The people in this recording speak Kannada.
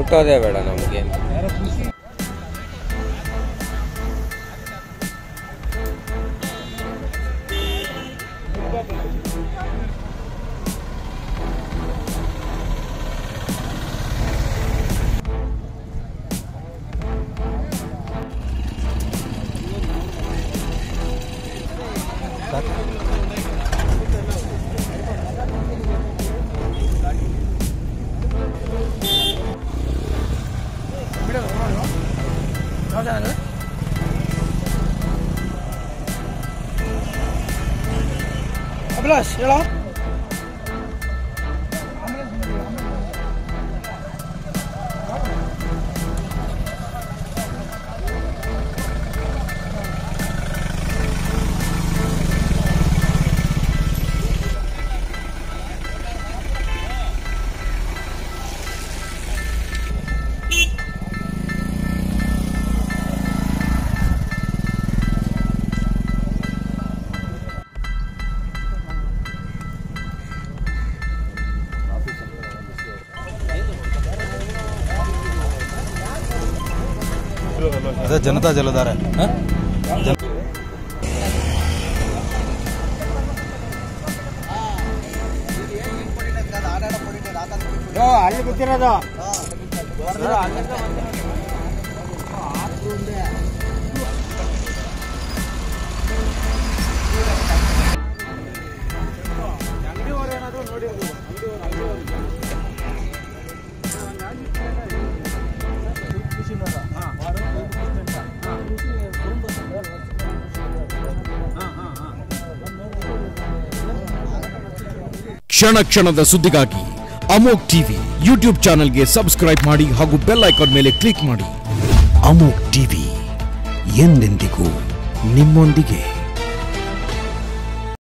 ಹುಟ್ಟೋದೇ ಬೇಡ ನಮಗೆ. ಅಭಿಲಾಷ್ ಹೇಳೋ. ಅದೇ ಜನತಾ ಜಲಧಾರೆ ಅಲ್ಲಿ ಗೊತ್ತಿರೋದು. ಕ್ಷಣ ಕ್ಷಣದ ಸುದ್ದಿಗಾಗಿ ಅಮೋಕ್ ಟಿವಿ ಯೂಟ್ಯೂಬ್ ಚಾನೆಲ್ಗೆ ಸಬ್ಸ್ಕ್ರೈಬ್ ಮಾಡಿ ಹಾಗೂ ಬೆಲ್ ಐಕಾನ್ ಮೇಲೆ ಕ್ಲಿಕ್ ಮಾಡಿ. ಅಮೋಕ್ ಟಿವಿ ಎಂದೆಂದಿಗೂ ನಿಮ್ಮೊಂದಿಗೆ.